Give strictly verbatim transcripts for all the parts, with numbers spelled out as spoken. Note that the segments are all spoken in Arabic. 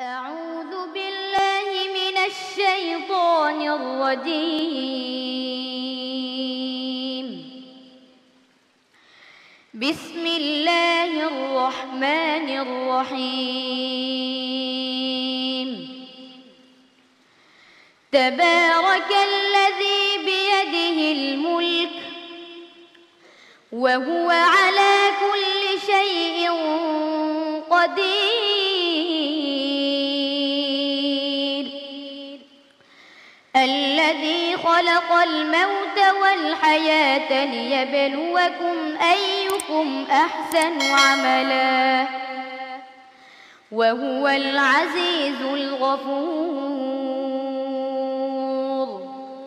أعوذ بالله من الشيطان الرجيم. بسم الله الرحمن الرحيم. تبارك الذي بيده الملك وهو على كل شيء قدير. الذي خلق الموت والحياة ليبلوكم أيكم أحسن عملا وهو العزيز الغفور.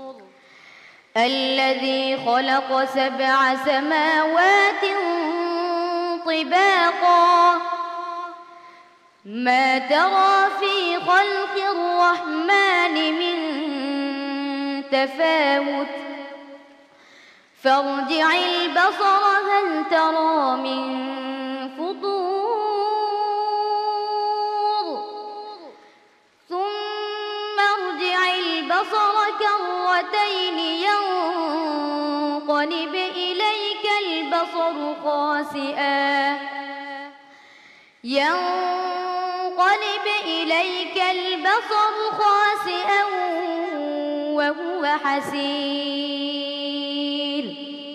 الذي خلق سبع سماوات طباقا ما ترى في خلق الرحمن من تفاوت فارجع البصر هل ترى من فطور ثم ارجع البصر كرتين ينقلب إليك البصر خاسئا ينقلب إليك البصر خاسئا وهو حسير.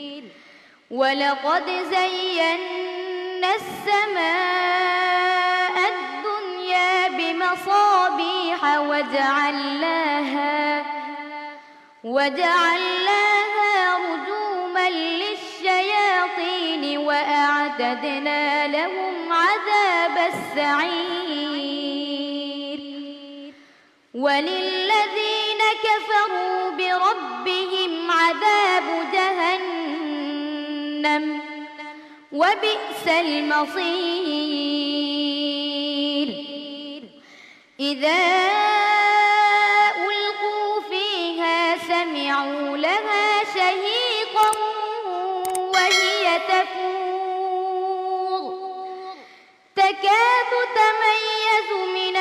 ولقد زينا السماء الدنيا بمصابيح وجعلناها وجعلناها رجوما للشياطين وأعتدنا لهم عذاب السعير. وللذين كفروا بربهم عذاب جهنم وبئس المصير. إذا ألقوا فيها سمعوا لها شهيقا وهي تفور تكاد تميز من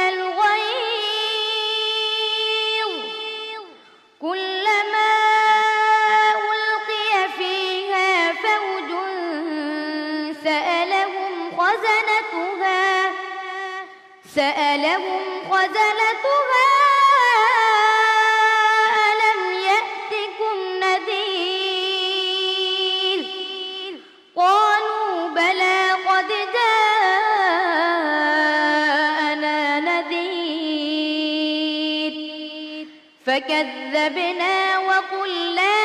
الغيظ كلما ألقي فيها فوج سألهم خزنتها سألهم خزنتها ألم يأتكم نذير قالوا بلى قد جاءنا نذير فكذبنا وقلنا